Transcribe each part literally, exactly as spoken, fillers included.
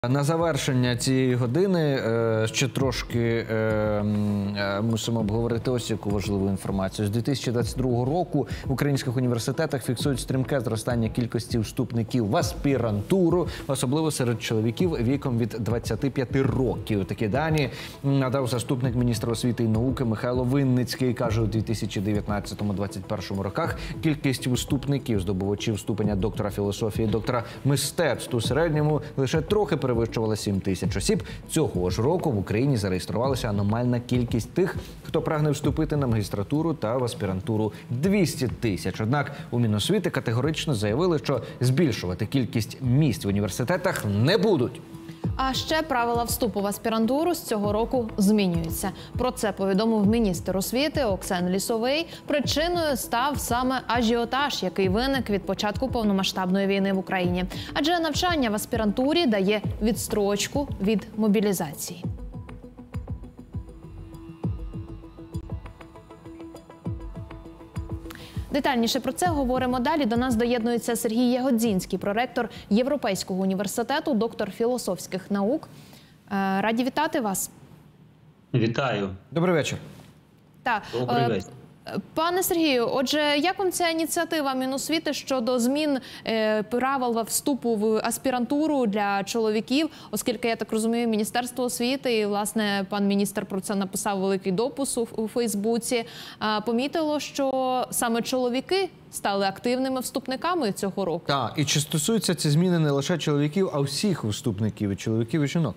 На завершення цієї години ще трошки мусимо обговорити ось яку важливу інформацію. З дві тисячі двадцять другого року в українських університетах фіксують стрімке зростання кількості вступників в аспірантуру, особливо серед чоловіків віком від двадцяти п'яти років. Такі дані надав заступник міністра освіти і науки Михайло Винницький. Каже, у дві тисячі дев'ятнадцятому - двадцять першому роках кількість вступників, здобувачів ступеня доктора філософії, доктора мистецтв у середньому лише трохи перевищувала сім тисяч осіб. Цього ж року в Україні зареєструвалася аномальна кількість тих, хто прагне вступити на магістратуру та в аспірантуру – двісті тисяч. Однак у Міносвіти категорично заявили, що збільшувати кількість місць в університетах не будуть. А ще правила вступу в аспірантуру з цього року змінюються. Про це повідомив міністр освіти Оксен Лісовий. Причиною став саме ажіотаж, який виник від початку повномасштабної війни в Україні. Адже навчання в аспірантурі дає відстрочку від мобілізації. Детальніше про це говоримо далі. До нас доєднується Сергій Ягодзінський, проректор Європейського університету, доктор філософських наук. Раді вітати вас. Вітаю. Добрий вечір. Так. Добрий вечір. Пане Сергію, отже, як вам ця ініціатива Міносвіти щодо змін е, правил вступу в аспірантуру для чоловіків, оскільки, я так розумію, Міністерство освіти, і, власне, пан міністр про це написав великий допис у, у Фейсбуці, е, помітило, що саме чоловіки стали активними вступниками цього року? Так, і чи стосуються ці зміни не лише чоловіків, а всіх вступників, і чоловіків, і жінок?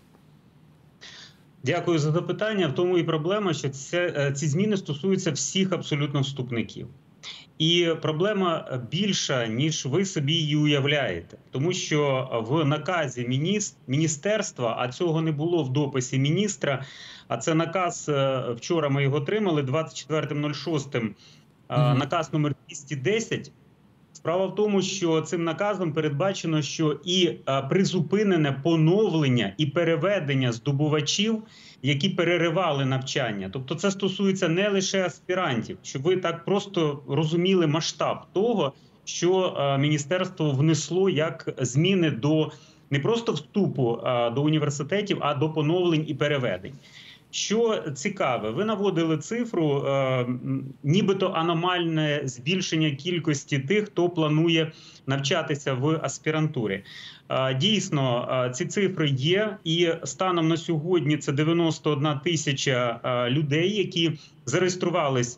Дякую за запитання. В тому і проблема, що це, ці зміни стосуються всіх абсолютно вступників. І проблема більша, ніж ви собі її уявляєте. Тому що в наказі міністерства, а цього не було в дописі міністра, а це наказ, вчора ми його отримали, двадцять четвертого шостого, mm-hmm. наказ номер двісті десять. Справа в тому, що цим наказом передбачено, що і призупинене поновлення і переведення здобувачів, які переривали навчання. Тобто це стосується не лише аспірантів, щоб ви так просто розуміли масштаб того, що міністерство внесло як зміни до не просто вступу до університетів, а до поновлень і переведень. Що цікаве, ви наводили цифру, е, нібито аномальне збільшення кількості тих, хто планує навчатися в аспірантурі. Е, дійсно, е, ці цифри є, і станом на сьогодні це дев'яносто одна тисяча е, людей, які зареєструвались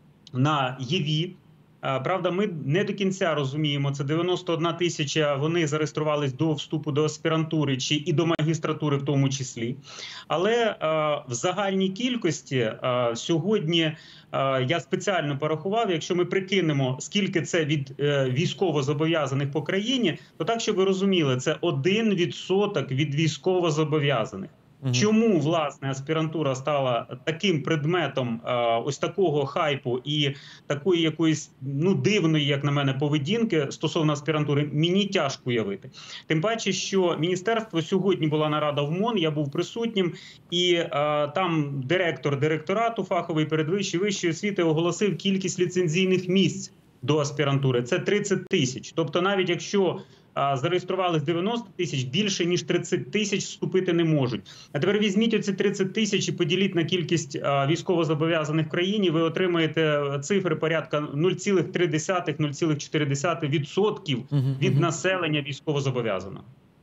на ЄВІ. Правда, ми не до кінця розуміємо, це дев'яносто одна тисяча, вони зареєструвались до вступу до аспірантури чи і до магістратури в тому числі. Але е, в загальній кількості е, сьогодні, е, я спеціально порахував, якщо ми прикинемо, скільки це від е, військовозобов'язаних по країні, то так, щоб ви розуміли, це один відсоток від військовозобов'язаних. Чому, власне, аспірантура стала таким предметом е, ось такого хайпу і такої якоїсь, ну, дивної, як на мене, поведінки стосовно аспірантури, мені тяжко уявити. Тим паче, що міністерство, сьогодні була нарада в МОН, я був присутнім, і е, там директор директорату фахової передвищої вищої освіти оголосив кількість ліцензійних місць до аспірантури. Це тридцять тисяч. Тобто навіть якщо зареєструвались дев'яносто тисяч, більше ніж тридцять тисяч вступити не можуть. А тепер візьміть оці тридцять тисяч і поділіть на кількість військовозобов'язаних в країні, ви отримаєте цифри порядка нуль цілих три десятих - нуль цілих чотири десятих відсотків від населення військовозобов'язаного.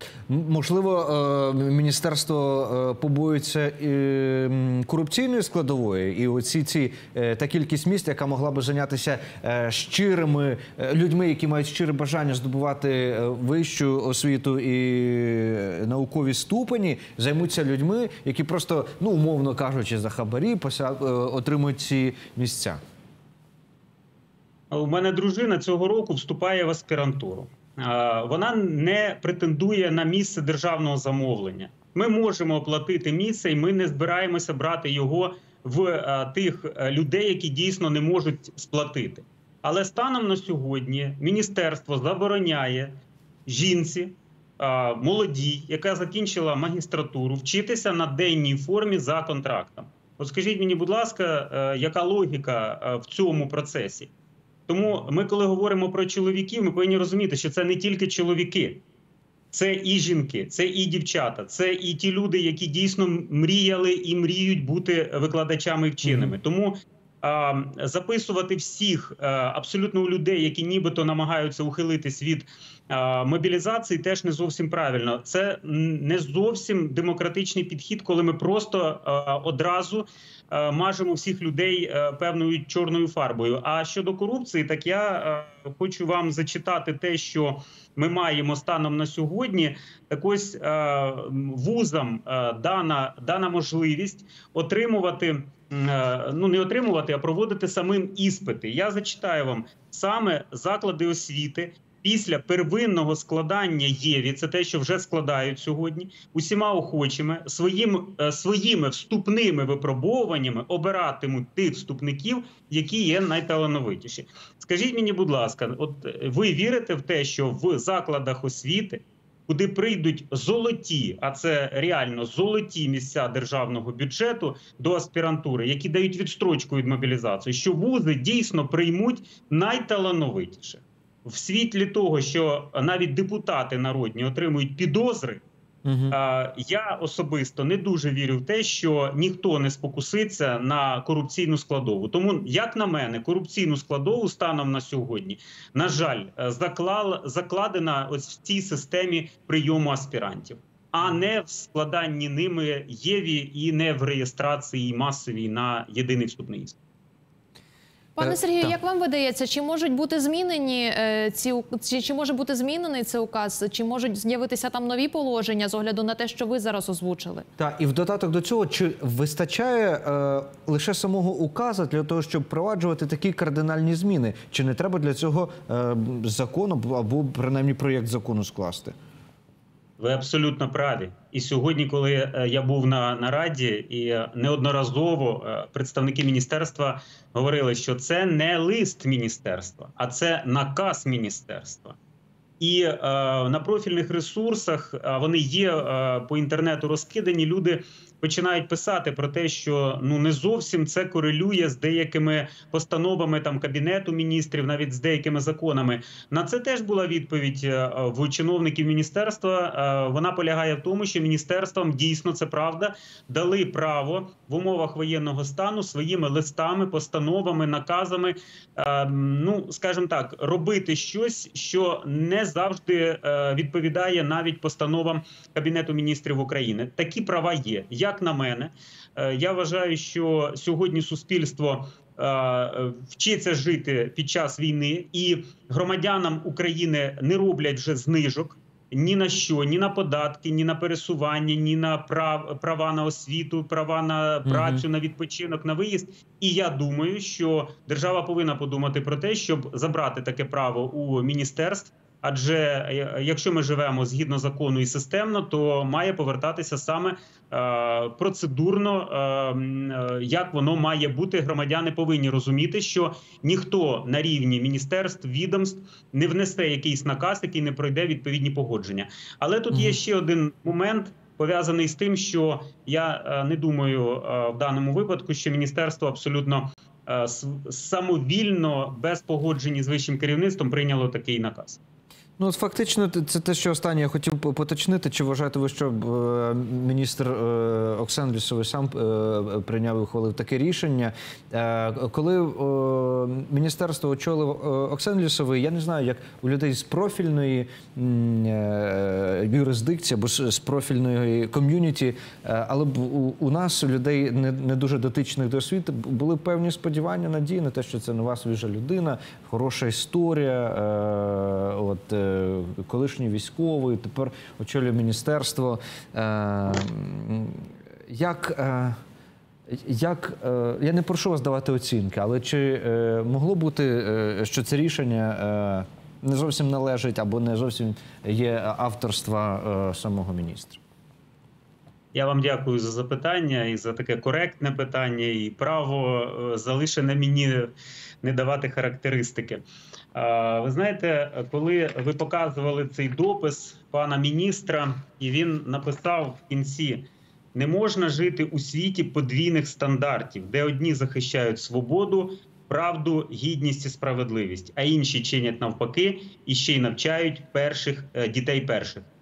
Можливо, міністерство побоюється корупційної складової, і оці ці та кількість місць, яка могла би зайнятися щирими людьми, які мають щире бажання здобувати вищу освіту і наукові ступені, займуться людьми, які просто, ну, умовно кажучи, за хабарі отримують ці місця. У мене дружина цього року вступає в аспірантуру. Вона не претендує на місце державного замовлення. Ми можемо оплатити місце, і ми не збираємося брати його в тих людей, які дійсно не можуть сплатити. Але станом на сьогодні міністерство забороняє жінці, молодій, яка закінчила магістратуру, вчитися на денній формі за контрактом. От скажіть мені, будь ласка, яка логіка в цьому процесі? Тому ми, коли говоримо про чоловіків, ми повинні розуміти, що це не тільки чоловіки. Це і жінки, це і дівчата, це і ті люди, які дійсно мріяли і мріють бути викладачами і вченими. Тому а, записувати всіх а, абсолютно у людей, які нібито намагаються ухилитись від а, мобілізації, теж не зовсім правильно. Це не зовсім демократичний підхід, коли ми просто а, одразу а, мажемо всіх людей а, певною чорною фарбою. А щодо корупції, так я а, хочу вам зачитати те, що ми маємо станом на сьогодні. Так ось е, вузам е, дана, дана можливість отримувати, е, ну не отримувати, а проводити самим іспити. Я зачитаю вам: саме заклади освіти після первинного складання ЄВІ, це те, що вже складають сьогодні, усіма охочими, своїм, е, своїми вступними випробовуваннями обиратимуть тих вступників, які є найталановитіші. Скажіть мені, будь ласка, от ви вірите в те, що в закладах освіти, куди прийдуть золоті, а це реально золоті місця державного бюджету до аспірантури, які дають відстрочку від мобілізації, що вузи дійсно приймуть найталановитіших? В світлі того, що навіть депутати народні отримують підозри, угу. я особисто не дуже вірю в те, що ніхто не спокуситься на корупційну складову. Тому, як на мене, корупційну складову станом на сьогодні, на жаль, заклала, закладена ось в цій системі прийому аспірантів, а не в складанні ними ЄВІ і не в реєстрації масовій на єдиний вступний іспит. Пане Сергію, як вам видається, чи можуть бути змінені е, ці чи, чи може бути змінений цей указ, чи можуть з'явитися там нові положення з огляду на те, що ви зараз озвучили? Так, і в додаток до цього, чи вистачає е, лише самого указу для того, щоб впроваджувати такі кардинальні зміни? Чи не треба для цього е, закону або принаймні проєкт закону скласти? Ви абсолютно праві. І сьогодні, коли я був на нараді, і неодноразово представники міністерства говорили, що це не лист міністерства, а це наказ міністерства. І е, на профільних ресурсах, а вони є е, по інтернету розкидані, люди починають писати про те, що ну не зовсім це корелює з деякими постановами там Кабінету міністрів, навіть з деякими законами. На це теж була відповідь в чиновників міністерства. Вона полягає в тому, що міністерствам, дійсно, це правда, дали право в умовах воєнного стану своїми листами, постановами, наказами, ну, скажімо так, робити щось, що не завжди відповідає навіть постановам Кабінету міністрів України. Такі права є. Як на мене, я вважаю, що сьогодні суспільство вчиться жити під час війни, і громадянам України не роблять вже знижок ні на що, ні на податки, ні на пересування, ні на прав, права на освіту, права на працю, на відпочинок, на виїзд. І я думаю, що держава повинна подумати про те, щоб забрати таке право у міністерств. Адже якщо ми живемо згідно закону і системно, то має повертатися саме е, процедурно, е, як воно має бути. Громадяни повинні розуміти, що ніхто на рівні міністерств, відомств не внесе якийсь наказ, який не пройде відповідні погодження. Але тут є ще один момент, пов'язаний з тим, що я е, не думаю е, в даному випадку, що міністерство абсолютно е, самовільно, без погодження з вищим керівництвом прийняло такий наказ. Ну, от фактично, це те, що останнє я хотів поточнити. Чи вважаєте ви, що е, міністр е, Оксан Лісовий сам е, прийняв і ухвалив таке рішення? Е, коли е, міністерство очолив е, Оксан Лісовий, я не знаю, як у людей з профільної е, юрисдикції або з, з профільної ком'юніті, е, але б у, у нас, у людей не, не дуже дотичних до освіти, були певні сподівання, надії на те, що це нова свіжа людина, хороша історія, е, от, е, колишній військовий, тепер очолює міністерство. Як, як, я не прошу вас давати оцінки, але чи могло бути, що це рішення не зовсім належить або не зовсім є авторства самого міністра? Я вам дякую за запитання і за таке коректне питання, і право залишене мені не давати характеристики. Ви знаєте, коли ви показували цей допис пана міністра, і він написав в кінці: не можна жити у світі подвійних стандартів, де одні захищають свободу, правду, гідність і справедливість, а інші чинять навпаки і ще й навчають перших, дітей перших.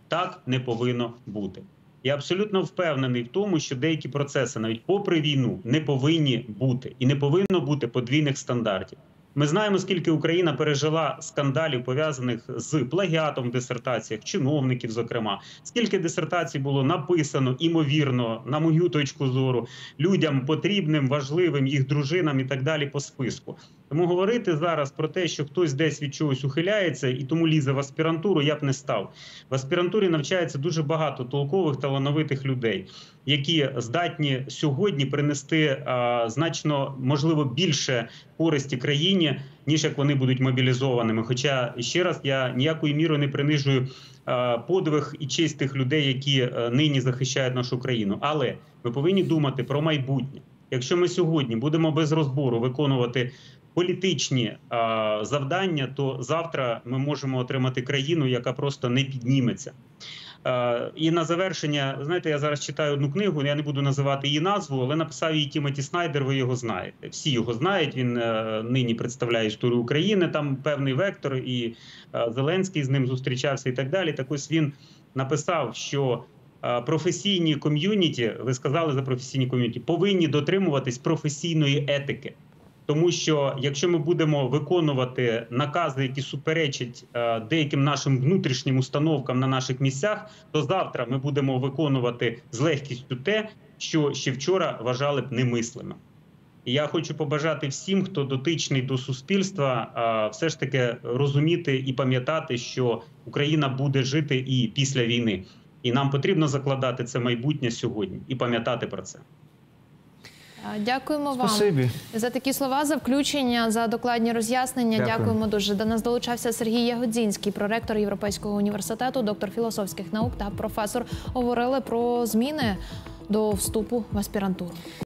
Так не повинно бути. Я абсолютно впевнений в тому, що деякі процеси, навіть попри війну, не повинні бути. І не повинно бути подвійних стандартів. Ми знаємо, скільки Україна пережила скандалів, пов'язаних з плагіатом в дисертаціях, чиновників, зокрема. Скільки дисертацій було написано, імовірно, на мою точку зору, людям потрібним, важливим, їх дружинам і так далі по списку. Тому говорити зараз про те, що хтось десь від чогось ухиляється і тому лізе в аспірантуру, я б не став. В аспірантурі навчається дуже багато толкових, талановитих людей, які здатні сьогодні принести а, значно, можливо, більше користі країні, ніж як вони будуть мобілізованими. Хоча, ще раз, я ніякою мірою не принижую а, подвиг і честь тих людей, які а, нині захищають нашу країну. Але ми повинні думати про майбутнє. Якщо ми сьогодні будемо без розбору виконувати політичні а, завдання, то завтра ми можемо отримати країну, яка просто не підніметься. А, і на завершення, знаєте, я зараз читаю одну книгу, я не буду називати її назву, але написав її Тімоті Снайдер, ви його знаєте. Всі його знають, він а, нині представляє історію України, там певний вектор, і а, Зеленський з ним зустрічався і так далі. Так ось він написав, що професійні ком'юніті, ви сказали за професійні ком'юніті, повинні дотримуватись професійної етики. Тому що якщо ми будемо виконувати накази, які суперечать е, деяким нашим внутрішнім установкам на наших місцях, то завтра ми будемо виконувати з легкістю те, що ще вчора вважали б немислимим. І я хочу побажати всім, хто дотичний до суспільства, е, все ж таки розуміти і пам'ятати, що Україна буде жити і після війни. І нам потрібно закладати це майбутнє сьогодні і пам'ятати про це. Дякуємо Спасибі. вам за такі слова, за включення, за докладні роз'яснення. Дякую. Дякуємо дуже. До нас долучався Сергій Ягодзінський, проректор Європейського університету, доктор філософських наук та професор. Говорили про зміни до вступу в аспірантуру.